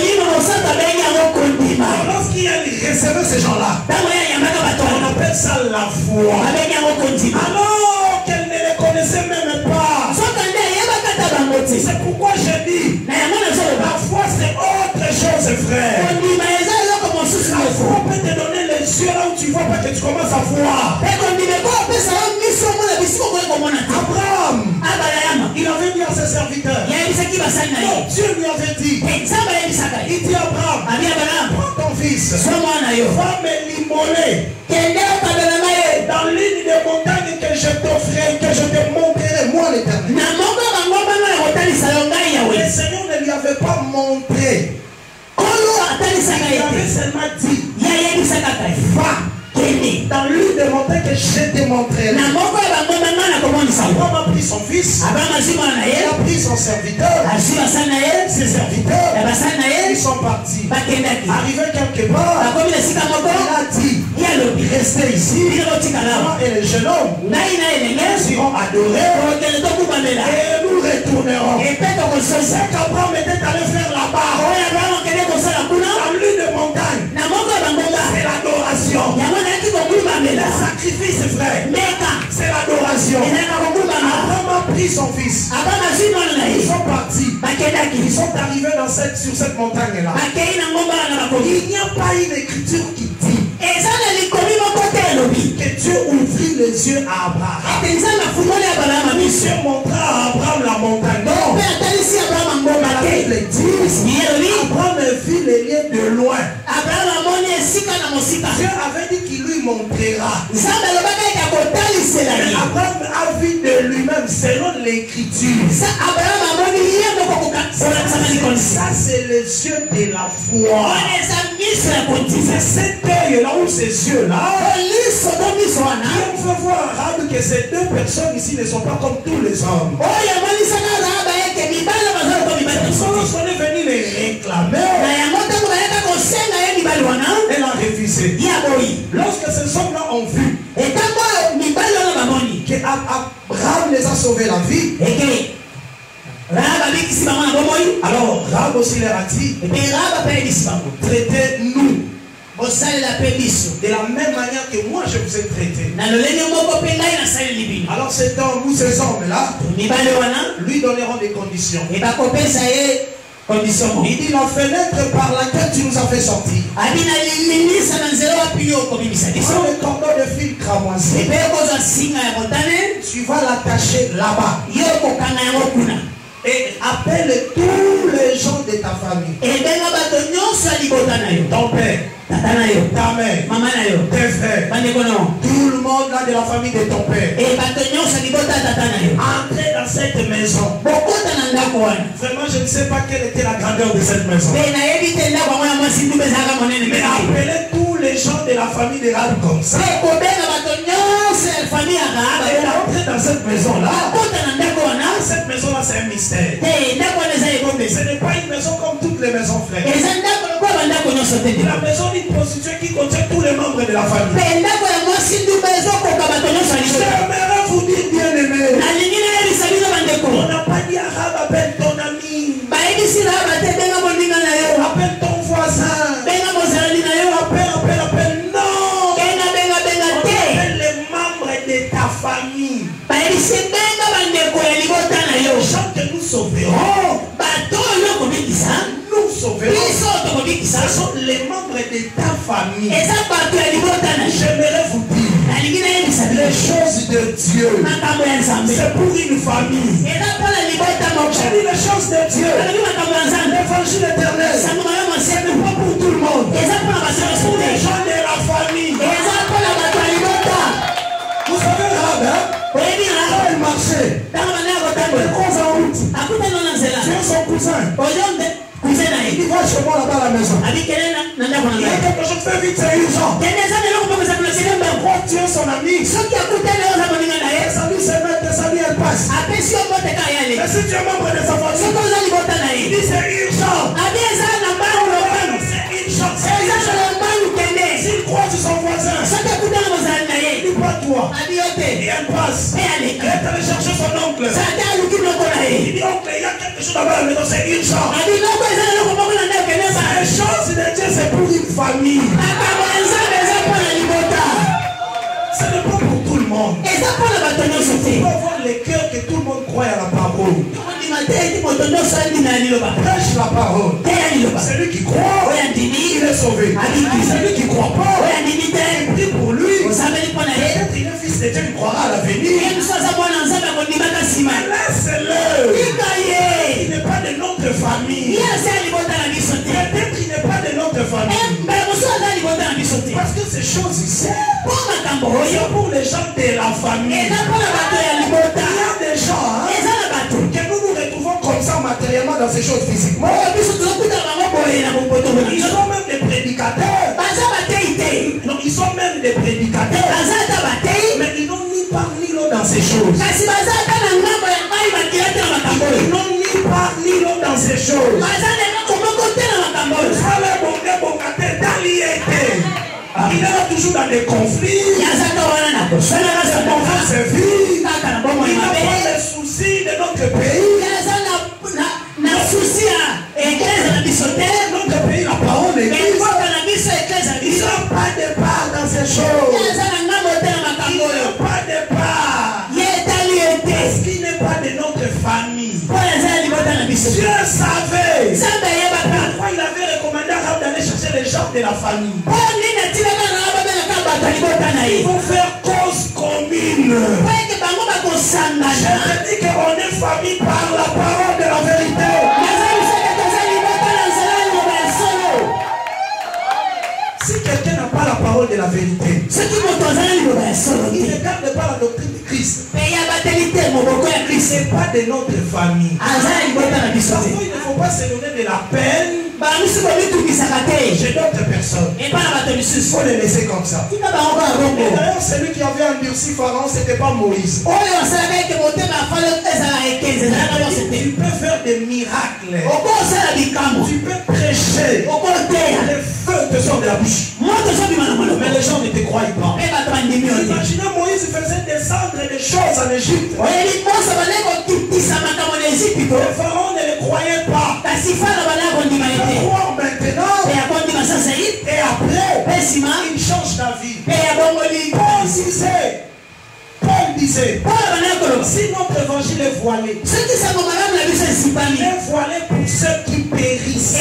Lorsqu'il recevait ces gens-là, on appelle ça la foi. Alors qu'elle ne les connaissait même pas. C'est pourquoi j'ai dit la foi c'est autre chose, frère. La foi peut te donner les yeux là où tu vois pas que tu commences à voir. Abraham, il avait dit à ses serviteurs, Dieu lui avait dit, il dit Abraham, prends ton fils, va me l'immoler dans l'une des montagnes que je t'offrirai, que je te montrerai, moi l'Éternel. Le Seigneur ne lui avait pas montré. Il avait seulement dit, va dans l'une des montagnes que je te montrerai. Abraham a pris son fils, il a pris son serviteur, ses serviteurs, ils sont partis. Arrivé quelque part, il a dit, restez ici, moi et le jeune homme, nous irons adorer et nous retournerons. C'est qu'Abraham était allé faire là-bas, dans l'une des montagnes, c'est l'adoration. Le sacrifice, frère, c'est l'adoration. Abraham a pris son fils. Ils sont partis. Ils sont arrivés sur cette montagne-là. Il n'y a pas une écriture qui dit que Dieu ouvrit les yeux à Abraham. Dieu montra à Abraham la montagne. Non. La Bible dit Abraham vit les lieux de loin. Dieu avait dit qu'il lui montrera. Abraham a vu de lui-même selon l'écriture. Ça c'est les yeux de la foi. C'est cet œil-là ou ces yeux-là qui ont fait voir à Rahab que ces deux personnes ici ne sont pas comme tous les hommes. Lorsqu'on est venu les réclamer, elle a refusé. Lorsque ces hommes-là ont vu qu'Abraham les a sauvé la vie, alors Rahab aussi leur a dit, traitez-nous de la même manière que moi je vous ai traité. Alors cet homme ou ces hommes-là lui donneront des conditions. Il dit la fenêtre par laquelle tu nous as fait sortir, prends le cordon de fil cramoisi, tu vas l'attacher là-bas. Et Et appelle tous les gens de ta famille. Ton père, ta mère, tes frères, tout le monde là de la famille de ton père. Entrez dans cette maison. Vraiment, je ne sais pas quelle était la grandeur de cette maison. Mais appelez tous les gens de la famille de Rahab comme ça. Et entrez dans cette maison-là. Cette maison-là, c'est un mystère. Ce n'est pas une maison comme toutes les maisons, frères. La maison d'une prostituée qui contient tous les membres de la famille. J'aimerais vous dire, bien-aimés, on n'a pas dit à Rahab, appelle ton ami, appelle ton voisin, appelle, non, on appelle les membres de ta famille. Les gens que nous sauverons, nous sauverons, ce sont les membres de ta famille. J'aimerais vous dire, les choses de Dieu, c'est pour une famille. J'ai dit les choses de Dieu, l'évangile éternel, c'est pas pour tout le monde, c'est pour les gens de la famille. Vous savez, Rahab, quand il marchait, il croise en route, tu es son cousin. Il va chez moi là-bas à la maison. Il y a quelque chose, fais vite, c'est urgent. Pourquoi tu es son ami? Tes amis se mettent, tes amis elles passent. Mais si tu es membre de sa famille, il dit c'est urgent. C'est urgent. S'il croit sur son voisin, il dit pas toi. Et elle passe. Elle est allée chercher son oncle. Il dit oncle, il y a quelque chose là-bas à la maison, c'est urgent. Les choses de Dieu, c'est pour une famille. Ce n'est pas pour tout le monde. Il faut avoir le cœur que tout le monde croit à la parole. Prêche la parole. Celui qui croit, il est sauvé. Celui qui ne croit pas, il prie pour lui. Peut-être il est fils de Dieu, il croira à l'avenir. Laisse-le. Il n'est pas de notre famille. Peut-être qu'il n'est pas de notre famille. Parce que ces choses ici, c'est pour les gens de la famille. Il y a des gens que nous nous retrouvons comme ça matériellement dans ces choses physiquement. Ils sont même des prédicateurs. Non, ils sont même des prédicateurs. Mais ils n'ont ni part ni l'autre dans ces choses. Ils n'ont ni part ni l'autre dans ces choses. Il est toujours dans des conflits. Il n'a pas les soucis de notre pays. Notre pays, la parole est l'église. Il n'a pas de part dans ces choses. Il n'a pas de part. Parce qu'il n'est pas de notre famille. Dieu savait. Pourquoi il avait recommandé à Rahab d'aller chercher les gens de la famille. Ils vont faire cause commune. Je te dis qu'on est famille par la parole de la vérité. Si quelqu'un n'a pas la parole de la vérité, il ne garde pas la doctrine de Christ. C'est pas de notre famille. Parfois il ne faut pas se donner de la peine. J'ai d'autres personnes. Il faut les laisser comme ça. Et d'ailleurs, celui qui avait endurci Pharaon, ce n'était pas Moïse. Tu peux faire des miracles. Tu peux prêcher. Les feux te sortent de la bouche. Mais les gens ne te croient pas. Imaginez Moïse faisait descendre des choses en Égypte. Le Pharaon ne le croyait pas. Il croit maintenant. Et après, il change d'avis. Paul disait, si notre évangile est voilé, il est voilé pour ceux qui périssent.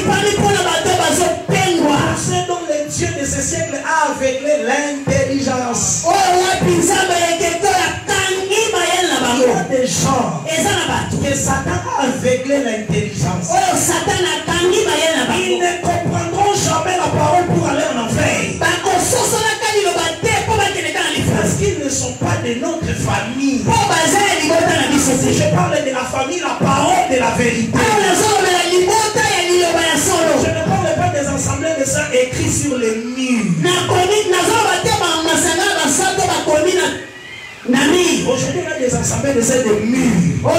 Pour ceux dont le Dieu de ce siècle a aveuglé l'intelligence. Il y a des gens que Satan a aveuglé l'intelligence. Ils ne comprendront jamais la parole pour aller en enfer. Parce qu'ils ne sont pas de notre famille. Je parle de la famille, la parole de la vérité. Je ne parle pas des assemblées de saints écrits sur les murs. Aujourd'hui, on a des assemblées de saints de murs. Mais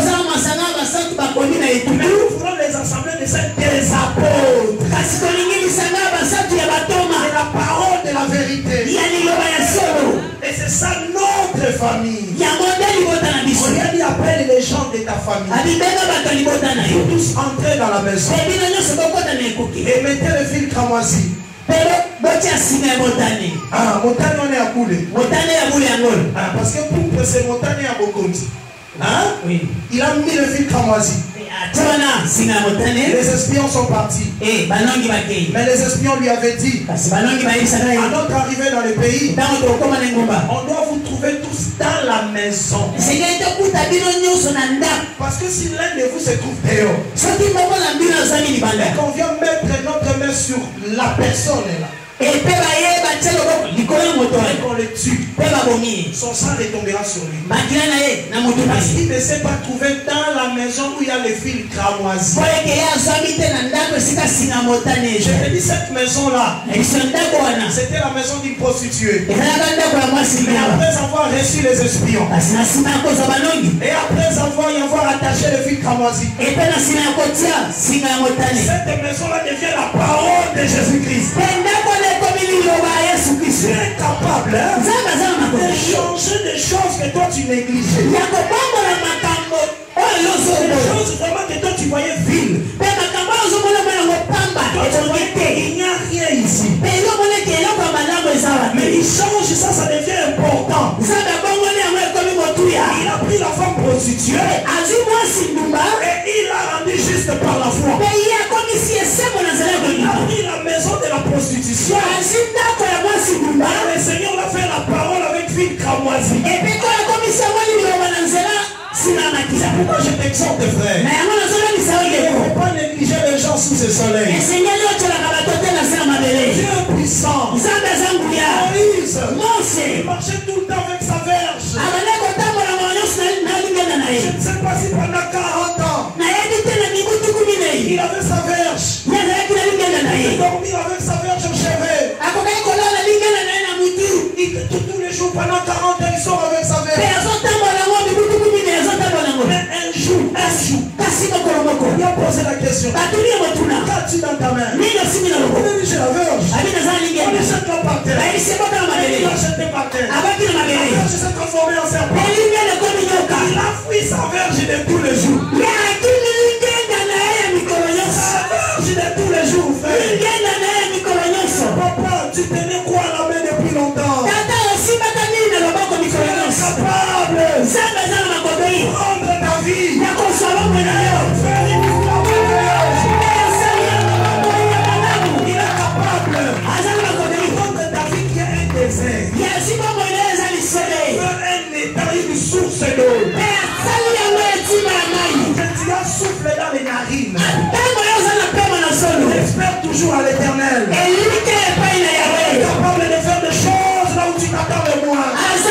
nous voulons les assemblées de saints des apôtres. C'est la parole de la vérité. Et c'est ça notre famille. On lui a dit appelle les gens de ta famille. Vous tous entrez dans la maison. Et mettez le fil cramoisi. Ah, montagne on est à Boulé. Ah, parce que pour c'est montagne à Bokonzi. Hein? Oui. Il a mis le fil cramoisi. Les espions sont partis. Mais les espions lui avaient dit à notre arrivée dans le pays, on doit vous trouver tous dans la maison. Parce que si l'un de vous se trouve dehors, et qu'on vient mettre notre main sur la personne là, et qu'on le tue, son sang retombera sur lui. Parce qu'il ne s'est pas trouvé dans la maison où il y a les fils cramoisis. Je te dis, cette maison-là, c'était la maison d'une prostituée. Et après avoir reçu les espions, et après avoir attaché les fils cramoisis, cette maison-là devient la parole de Jésus-Christ. Tu es capable de changer des choses que toi tu négligeais. Des choses vraiment que toi tu voyais viles. Il n'y a rien ici. Mais il change ça, ça devient important. Il a pris la femme prostituée et il l'a rendue juste par la foi. Il a pris la maison de la prostitution. Le Seigneur a fait la parole avec fil cramoisi. C'est pourquoi je t'exhorte, frère. Il ne faut pas négliger les gens sous ce soleil. Dieu puissant. Moïse, il marchait tout le temps avec sa verge. Je ne sais pas si pendant 40 ans, il avait sa verge. Il dormait avec sa verge au chevet. Tous les jours, pendant 40 ans, il sort avec sa verge. Mais un jour, il a posé la question. Qu'as-tu dans ta main? Il a dit, j'ai la verge. On achète la par terre. Il a acheté par terre. La verge s'est transformée en serpent. Il a fui sa verge de tous les jours. Sa verge de tous les jours, frère. Papa, tu tenais quoi à la main depuis longtemps? Tu es capable de prendre ta vie. Faire une il est capable de prendre ta vie qui est un désert. Faire un état, une source d'eau. Que tu as soufflé dans les narines. Espère toujours à l'éternel. Il est capable de faire des choses là où tu t'attends de moi.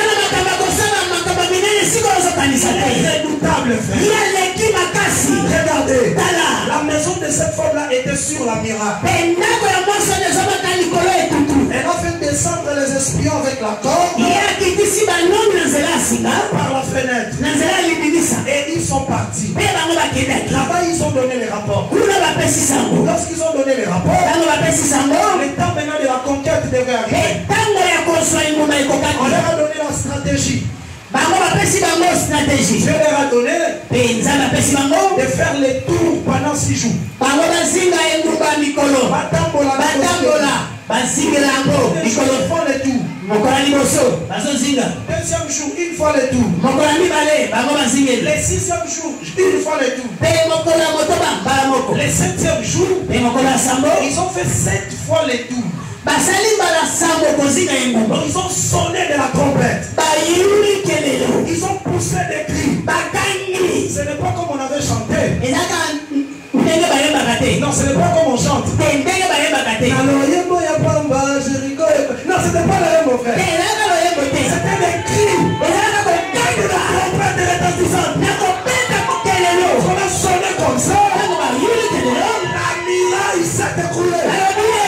Il est redoutable, frère. Regardez, la maison de cette femme-là était sur la miracle. Elle a fait descendre les espions avec la corde par la fenêtre. Et ils sont partis. Là-bas, ils ont donné les rapports. Lorsqu'ils ont donné les rapports, le temps maintenant de la conquête devait arriver. On leur a donné la stratégie. Je leur ai donné de faire les tours pendant 6 jours. Ils font les tours. Deuxième jour, une fois les tours. Le 6e jour, une fois les tours. Le 7e jour, ils ont fait 7 fois les tours. Ils ont sonné de la trompette. Ils ont poussé des cris. Ce n'est pas comme on a on chante. Non, c'était pas le même mon frère. C'était des cris. On a sonné comme ça. La miraille s'est écroulée. La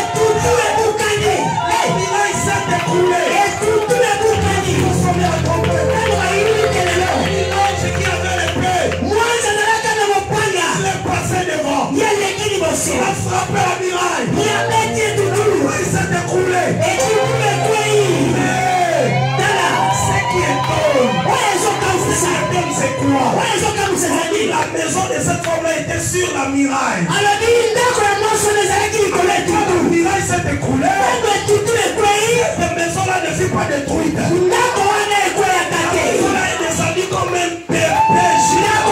miraille s'est écroulée. Ils sont bien trompés. Qui avait l'épée. Je l'ai passé devant. Il a frappé la muraille. Il s'est écroulé. Ce qui est c'est quoi? La maison de cette femme-là était sur la muraille. La muraille s'est écroulée. Cette maison-là ne fut pas détruite. La maison-là est descendue comme un péché.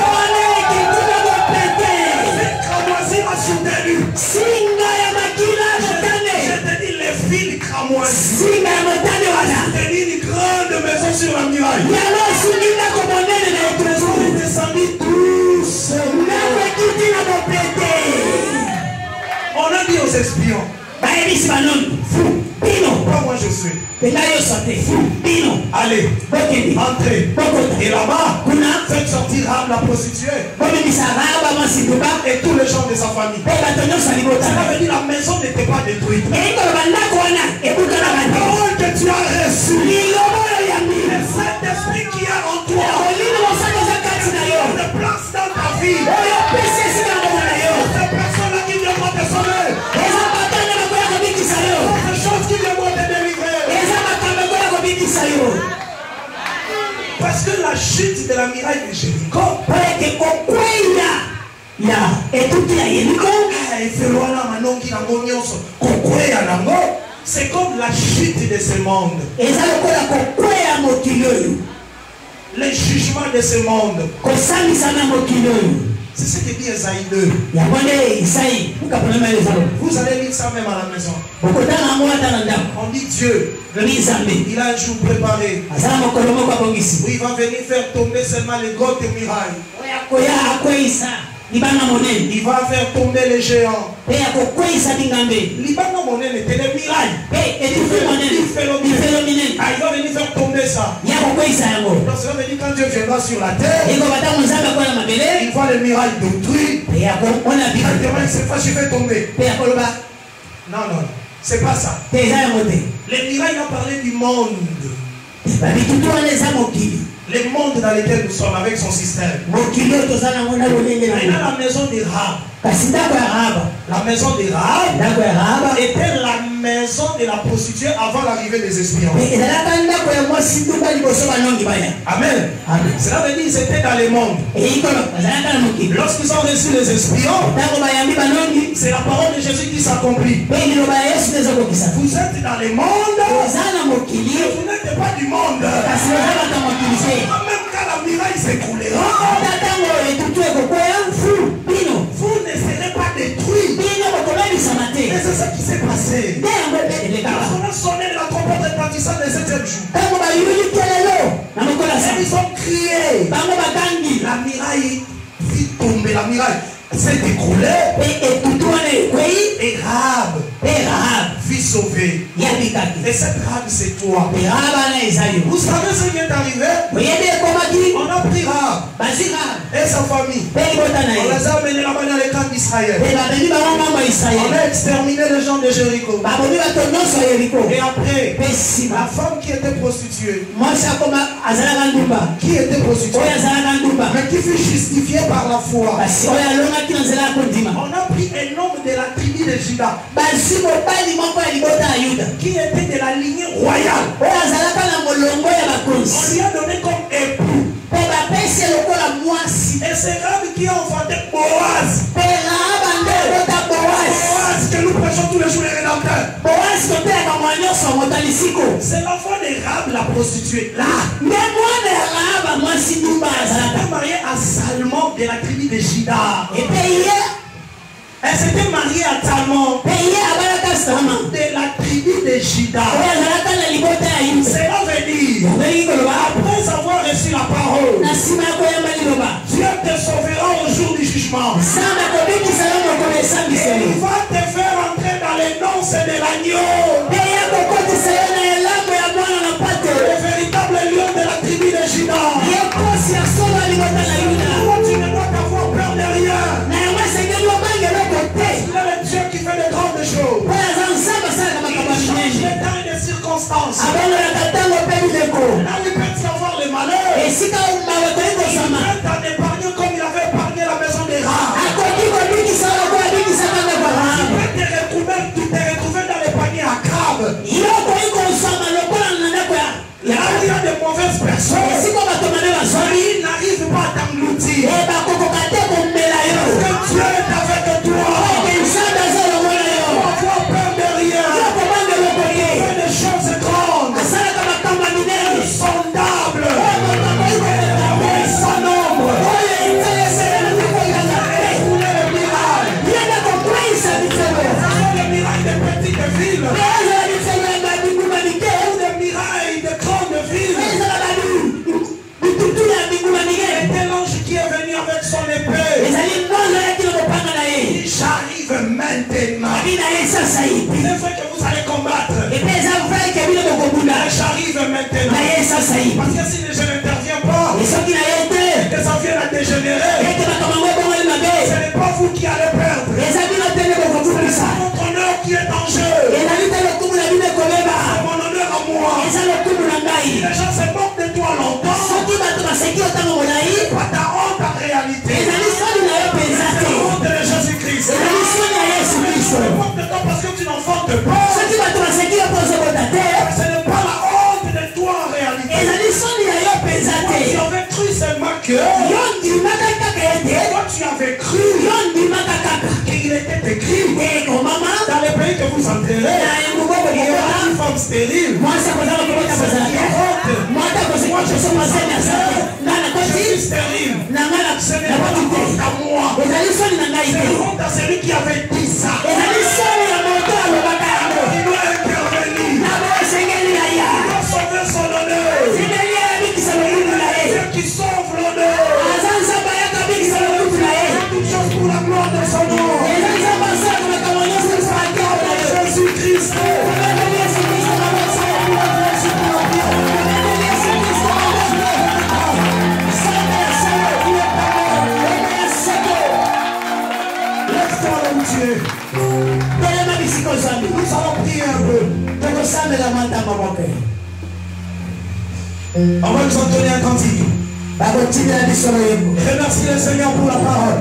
Je te dis les fils cramoisis. C'était une grande maison sur la muraille. La maison est descendue doucement. On a dit aux espions, fou, pas moi je suis. Fou, allez, entrez. Et là-bas, faites sortir Rahab la prostituée. Et tous les gens de sa famille. Ça veut dire la maison n'était pas détruite. La parole que tu as reçue. Le Saint-Esprit qui est en toi. De place dans ta vie. Ces personnes-là qui viendront te sauver. Ces choses qui viendront te délivrer. Parce que la chute de la muraille de Jéricho, c'est comme la chute de ce monde. Le jugement de ce monde. C'est ce que dit Esaïe 2. Vous allez lire ça même à la maison. On dit Dieu, il a un jour préparé où il va venir faire tomber seulement les grottes et murailles. Il va faire tomber les géants. Libana Monen était les murailles. Il va venir faire tomber ça. Donc cela veut dire quand Dieu viendra sur la terre, il voit les murailles détruites. Il se fâche, il fait tomber. Non, non, c'est pas ça. Les murailles ont parlé du monde. Le monde dans lequel nous sommes avec son système. Maintenant la maison de Rahab. La maison de Rahab était la maison de la prostituée avant l'arrivée des espions. Amen. Cela veut dire qu'ils étaient dans le monde. Lorsqu'ils ont reçu les espions, c'est la parole de Jésus qui s'accomplit. Vous êtes dans le monde, mais vous n'êtes pas du monde. Même quand la muraille s'écroulera, vous ne serez pas détruits. Et c'est ça qui s'est passé. Lorsqu'on a sonné la trompette retentissante le 7e jour, ils ont crié. La muraille fit tomber. La muraille s'est écroulée. Et Rahab fut sauvé. Et cette Rahab, c'est toi. Vous savez ce qui est arrivé? On a pris Rahab et sa famille. On les a amenés là-bas dans les camps d'Israël. On a exterminé les gens de Jéricho. Et après, la femme qui était prostituée, mais qui fut justifiée par la foi. On a pris un homme de la tribu de Juda qui était de la lignée royale. On lui a donné comme époux. Et c'est Rahab qui a enfanté Boaz. Boaz que nous prêchons tous les jours les rédempteurs. C'est l'enfant de Rahab la prostituée. Là. Elle était mariée à Salmon de la tribu de Juda. Elle s'était mariée à Talmon de la tribu de Juda. Cela veut dire, après avoir reçu la parole, Dieu te sauvera au jour du jugement. Et il va te il n'arrive pas à t'engloutir. Parce que Dieu est avec toi. Avoir peur de rien. Faire des choses grandes. Insondables. Sans nombre. Les mirailles des petites villes. Des mirailles de grandes villes. Et l'ange qui est venu avec son épée. J'arrive maintenant. C'est vrai que vous allez combattre. J'arrive maintenant. Parce que si je n'interviens pas, que ça vienne à dégénérer, ce n'est pas vous qui allez perdre. C'est votre honneur qui est en jeu. C'est mon honneur à moi. Les gens se moquent de toi longtemps. Pas ta honte en réalité. C'est la honte de Jésus-Christ. Se moquent de toi parce que tu n'en fautes pas. Ce n'est pas la honte de toi en réalité. Tu avais cru seulement que toi tu avais cru qu'il était écrit dans les pays que vous enterrez. Une femme stérile. Moi je suis stérile. Ce n'est pas la honte à moi. C'est la honte à celui qui avait dit ça. Il doit intervenir. Il doit sauver son honneur. Dieu qui sauve l'honneur. Toute chose pour la gloire de son nom. Jésus-Christ. Nous allons prier un peu. On va nous entonner un cantique. Remercie le Seigneur pour la parole.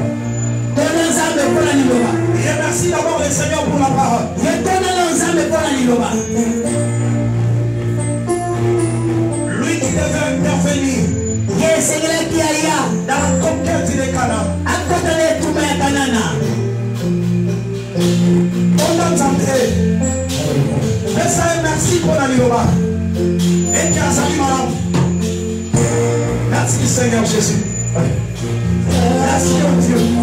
Remercie d'abord le Seigneur pour la parole. Lui qui devait intervenir dans la conquête des Canaan. Merci pour la liloba. Merci Seigneur Jésus. Merci Dieu.